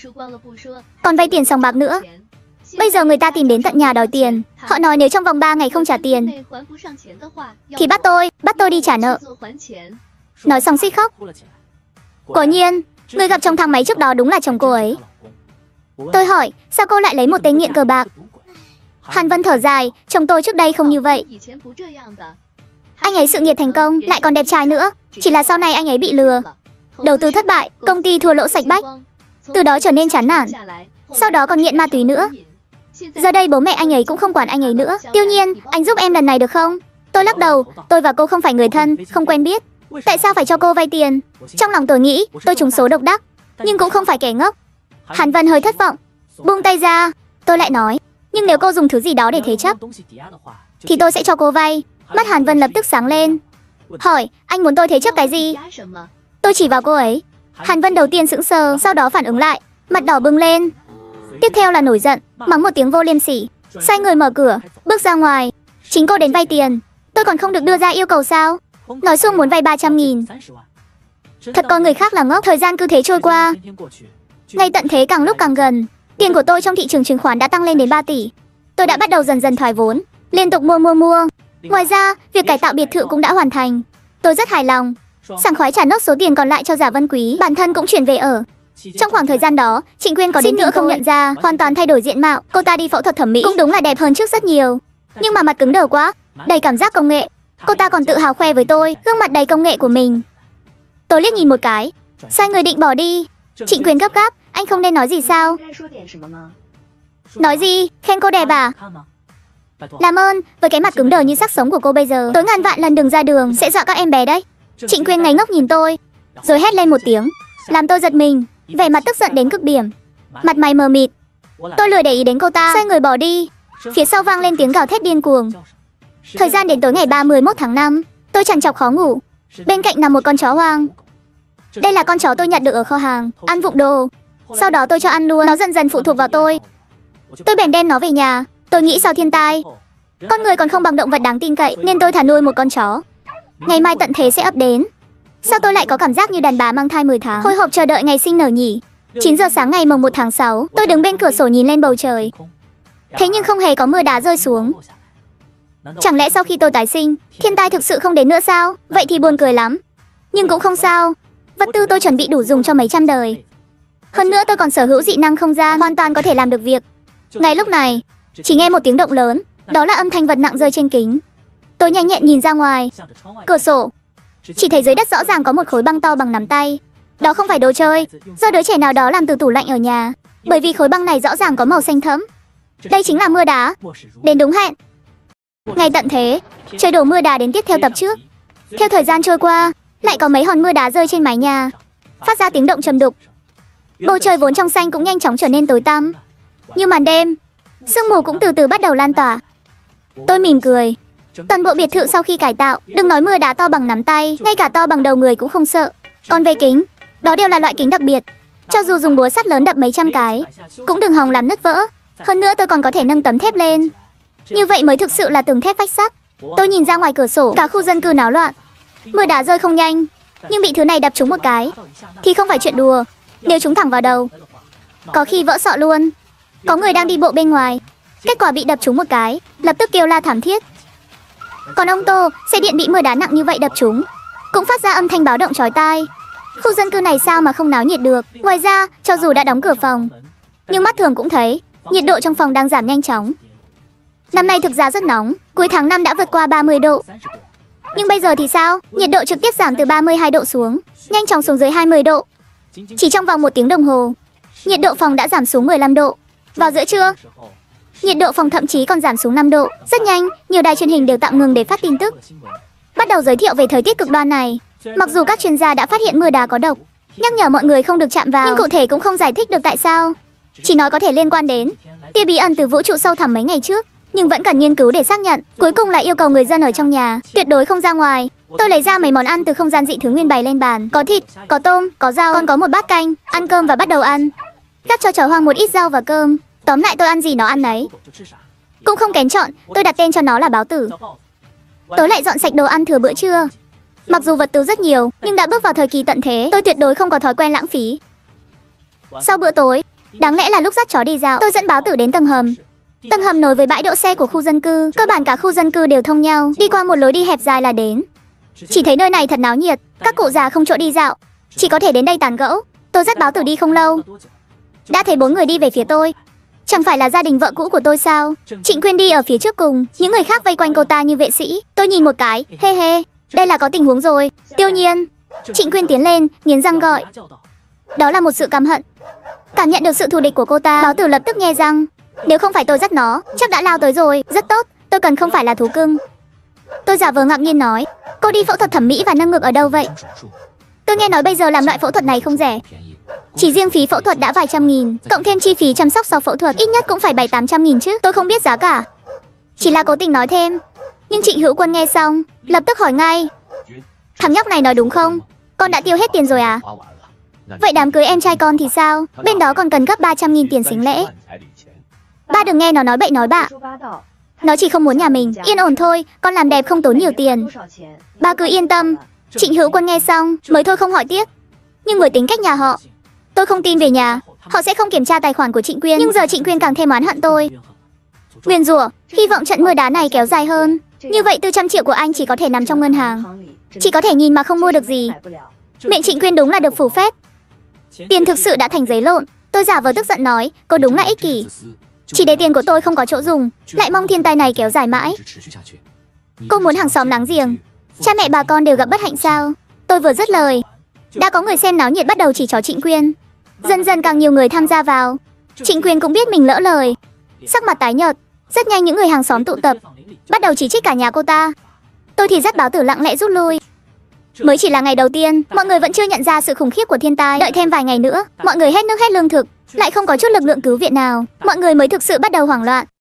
còn vay tiền sòng bạc nữa. Bây giờ người ta tìm đến tận nhà đòi tiền. Họ nói nếu trong vòng ba ngày không trả tiền thì bắt tôi, bắt tôi đi trả nợ. Nói xong suýt khóc. Quả nhiên, người gặp trong thang máy trước đó đúng là chồng cô ấy. Tôi hỏi, sao cô lại lấy một tên nghiện cờ bạc? Hàn Vân thở dài, chồng tôi trước đây không như vậy. Anh ấy sự nghiệp thành công, lại còn đẹp trai nữa. Chỉ là sau này anh ấy bị lừa, đầu tư thất bại, công ty thua lỗ sạch bách. Từ đó trở nên chán nản, sau đó còn nghiện ma túy nữa. Giờ đây bố mẹ anh ấy cũng không quản anh ấy nữa. Tiêu Nhiên, anh giúp em lần này được không? Tôi lắc đầu, tôi và cô không phải người thân, không quen biết. Tại sao phải cho cô vay tiền? Trong lòng tôi nghĩ, tôi trúng số độc đắc, nhưng cũng không phải kẻ ngốc. Hàn Vân hơi thất vọng, buông tay ra. Tôi lại nói, nhưng nếu cô dùng thứ gì đó để thế chấp, thì tôi sẽ cho cô vay. Mắt Hàn Vân lập tức sáng lên, hỏi, anh muốn tôi thế chấp cái gì? Tôi chỉ vào cô ấy. Hàn Vân đầu tiên sững sờ, sau đó phản ứng lại, mặt đỏ bừng lên. Tiếp theo là nổi giận, mắng một tiếng vô liêm sỉ, xoay người mở cửa, bước ra ngoài. Chính cô đến vay tiền, tôi còn không được đưa ra yêu cầu sao? Nói xuông muốn vay ba trăm nghìn. Thật coi người khác là ngốc. Thời gian cứ thế trôi qua, ngày tận thế càng lúc càng gần. Tiền của tôi trong thị trường chứng khoán đã tăng lên đến ba tỷ. Tôi đã bắt đầu dần dần thoái vốn, liên tục mua mua mua. Ngoài ra, việc cải tạo biệt thự cũng đã hoàn thành. Tôi rất hài lòng, sảng khoái trả nốt số tiền còn lại cho Giả Vân Quý. Bản thân cũng chuyển về ở. Trong khoảng thời gian đó, Trịnh Quyên có đến nữa không nhận ra, hoàn toàn thay đổi diện mạo. Cô ta đi phẫu thuật thẩm mỹ, cũng đúng là đẹp hơn trước rất nhiều, nhưng mà mặt cứng đờ quá, đầy cảm giác công nghệ. Cô ta còn tự hào khoe với tôi gương mặt đầy công nghệ của mình. Tôi liếc nhìn một cái, xoay người định bỏ đi. Trịnh Quyên gấp gáp, anh không nên nói gì sao? Nói gì? Khen cô đẹp à? Làm ơn, với cái mặt cứng đờ như xác sống của cô bây giờ, tối ngàn vạn lần đừng ra đường, sẽ dọa các em bé đấy. Trịnh Quyên ngây ngốc nhìn tôi, rồi hét lên một tiếng, làm tôi giật mình, vẻ mặt tức giận đến cực điểm, mặt mày mờ mịt. Tôi lười để ý đến cô ta, xoay người bỏ đi. Phía sau vang lên tiếng gào thét điên cuồng. Thời gian đến tối ngày ba mươi mốt tháng năm, tôi trằn trọc khó ngủ. Bên cạnh nằm một con chó hoang. Đây là con chó tôi nhặt được ở kho hàng, ăn vụng đồ. Sau đó tôi cho ăn luôn, nó dần dần phụ thuộc vào tôi. Tôi bèn đem nó về nhà. Tôi nghĩ sau thiên tai, con người còn không bằng động vật đáng tin cậy, nên tôi thả nuôi một con chó. Ngày mai tận thế sẽ ập đến. Sao tôi lại có cảm giác như đàn bà mang thai mười tháng, hồi hộp chờ đợi ngày sinh nở nhỉ? chín giờ sáng ngày mồng một tháng sáu, tôi đứng bên cửa sổ nhìn lên bầu trời. Thế nhưng không hề có mưa đá rơi xuống. Chẳng lẽ sau khi tôi tái sinh, thiên tai thực sự không đến nữa sao? Vậy thì buồn cười lắm. Nhưng cũng không sao, vật tư tôi chuẩn bị đủ dùng cho mấy trăm đời. Hơn nữa tôi còn sở hữu dị năng không gian, hoàn toàn có thể làm được việc. Ngay lúc này, chỉ nghe một tiếng động lớn, đó là âm thanh vật nặng rơi trên kính. Tôi nhanh nhẹn nhìn ra ngoài cửa sổ, chỉ thấy dưới đất rõ ràng có một khối băng to bằng nắm tay. Đó không phải đồ chơi, do đứa trẻ nào đó làm từ tủ lạnh ở nhà, bởi vì khối băng này rõ ràng có màu xanh thẫm. Đây chính là mưa đá. Đến đúng hẹn. Ngày tận thế, trời đổ mưa đá đến tiếp theo tập trước. Theo thời gian trôi qua, lại có mấy hòn mưa đá rơi trên mái nhà, phát ra tiếng động trầm đục. Bầu trời vốn trong xanh cũng nhanh chóng trở nên tối tăm như màn đêm. Sương mù cũng từ từ bắt đầu lan tỏa. Tôi mỉm cười. Toàn bộ biệt thự sau khi cải tạo, đừng nói mưa đá to bằng nắm tay, ngay cả to bằng đầu người cũng không sợ. Còn về kính, đó đều là loại kính đặc biệt, cho dù dùng búa sắt lớn đập mấy trăm cái, cũng đừng hòng làm nứt vỡ. Hơn nữa tôi còn có thể nâng tấm thép lên, như vậy mới thực sự là tường thép vách sắt. Tôi nhìn ra ngoài cửa sổ, cả khu dân cư náo loạn. Mưa đá rơi không nhanh, nhưng bị thứ này đập trúng một cái thì không phải chuyện đùa. Nếu trúng thẳng vào đầu, có khi vỡ sọ luôn. Có người đang đi bộ bên ngoài, kết quả bị đập trúng một cái, lập tức kêu la thảm thiết. Còn ông Tô, xe điện bị mưa đá nặng như vậy đập trúng, cũng phát ra âm thanh báo động chói tai. Khu dân cư này sao mà không náo nhiệt được. Ngoài ra, cho dù đã đóng cửa phòng, nhưng mắt thường cũng thấy nhiệt độ trong phòng đang giảm nhanh chóng. Năm nay thực ra rất nóng, cuối tháng năm đã vượt qua ba mươi độ. Nhưng bây giờ thì sao? Nhiệt độ trực tiếp giảm từ ba mươi hai độ xuống, nhanh chóng xuống dưới hai mươi độ. Chỉ trong vòng một tiếng đồng hồ, nhiệt độ phòng đã giảm xuống mười lăm độ. Vào giữa trưa, nhiệt độ phòng thậm chí còn giảm xuống năm độ. Rất nhanh, nhiều đài truyền hình đều tạm ngừng để phát tin tức, bắt đầu giới thiệu về thời tiết cực đoan này. Mặc dù các chuyên gia đã phát hiện mưa đá có độc, nhắc nhở mọi người không được chạm vào, nhưng cụ thể cũng không giải thích được tại sao. Chỉ nói có thể liên quan đến tia bí ẩn từ vũ trụ sâu thẳm mấy ngày trước, nhưng vẫn cần nghiên cứu để xác nhận. Cuối cùng là yêu cầu người dân ở trong nhà tuyệt đối không ra ngoài. Tôi lấy ra mấy món ăn từ không gian dị thứ nguyên bày lên bàn. Có thịt, có tôm, có rau, còn có một bát canh. Ăn cơm và bắt đầu ăn. Gắp cho chó hoang một ít rau và cơm. Tóm lại tôi ăn gì nó ăn đấy. Cũng không kén chọn, tôi đặt tên cho nó là Báo Tử. Tôi lại dọn sạch đồ ăn thừa bữa trưa. Mặc dù vật tư rất nhiều, nhưng đã bước vào thời kỳ tận thế, tôi tuyệt đối không có thói quen lãng phí. Sau bữa tối, đáng lẽ là lúc dắt chó đi dạo, tôi dẫn Báo Tử đến tầng hầm. Tầng hầm nối với bãi đỗ xe của khu dân cư. Cơ bản cả khu dân cư đều thông nhau, đi qua một lối đi hẹp dài là đến. Chỉ thấy nơi này thật náo nhiệt, các cụ già không chỗ đi dạo, chỉ có thể đến đây tán gẫu. Tôi dắt Báo Tử đi không lâu, đã thấy bốn người đi về phía tôi. Chẳng phải là gia đình vợ cũ của tôi sao? Trịnh Quyên đi ở phía trước cùng, những người khác vây quanh cô ta như vệ sĩ. Tôi nhìn một cái, hê hê, đây là có tình huống rồi. Tiêu Nhiên. Trịnh Quyên tiến lên, nghiến răng gọi. Đó là một sự căm hận. Cảm nhận được sự thù địch của cô ta, Báo Tử lập tức nhe răng. Nếu không phải tôi dắt nó, chắc đã lao tới rồi. Rất tốt, tôi cần không phải là thú cưng. Tôi giả vờ ngạc nhiên nói, cô đi phẫu thuật thẩm mỹ và nâng ngực ở đâu vậy? Tôi nghe nói bây giờ làm loại phẫu thuật này không rẻ. Chỉ riêng phí phẫu thuật đã vài trăm nghìn, cộng thêm chi phí chăm sóc sau phẫu thuật ít nhất cũng phải bảy tám trăm nghìn chứ. Tôi không biết giá cả, chỉ là cố tình nói thêm. Nhưng Trịnh Hữu Quân nghe xong, lập tức hỏi ngay, thằng nhóc này nói đúng không? Con đã tiêu hết tiền rồi à? Vậy đám cưới em trai con thì sao? Bên đó còn cần gấp ba trăm nghìn tiền sính lễ. Ba đừng nghe nó nói bậy nói bạ. Nó chỉ không muốn nhà mình yên ổn thôi, con làm đẹp không tốn nhiều tiền. Ba cứ yên tâm. Trịnh Hữu Quân nghe xong mới thôi không hỏi tiếp. Nhưng với tính cách nhà họ, tôi không tin về nhà họ sẽ không kiểm tra tài khoản của Trịnh Quyên. Nhưng giờ Trịnh Quyên càng thêm oán hận tôi. Nguyền rủa, hy vọng trận mưa đá này kéo dài hơn. Như vậy tư trăm triệu của anh chỉ có thể nằm trong ngân hàng, chỉ có thể nhìn mà không mua được gì. Mệnh Trịnh Quyên đúng là được phù phép. Tiền thực sự đã thành giấy lộn. Tôi giả vờ tức giận nói, cô đúng là ích kỷ. Chỉ để tiền của tôi không có chỗ dùng, lại mong thiên tai này kéo dài mãi. Cô muốn hàng xóm láng giềng, cha mẹ bà con đều gặp bất hạnh sao? Tôi vừa dứt lời, đã có người xem náo nhiệt bắt đầu chỉ trỏ Trịnh Quyên. Dần dần càng nhiều người tham gia vào. Trịnh Quyên cũng biết mình lỡ lời, sắc mặt tái nhợt. Rất nhanh những người hàng xóm tụ tập, bắt đầu chỉ trích cả nhà cô ta. Tôi thì dắt báo tử lặng lẽ rút lui. Mới chỉ là ngày đầu tiên, mọi người vẫn chưa nhận ra sự khủng khiếp của thiên tai. Đợi thêm vài ngày nữa, mọi người hết nước hết lương thực, lại không có chút lực lượng cứu viện nào, mọi người mới thực sự bắt đầu hoảng loạn.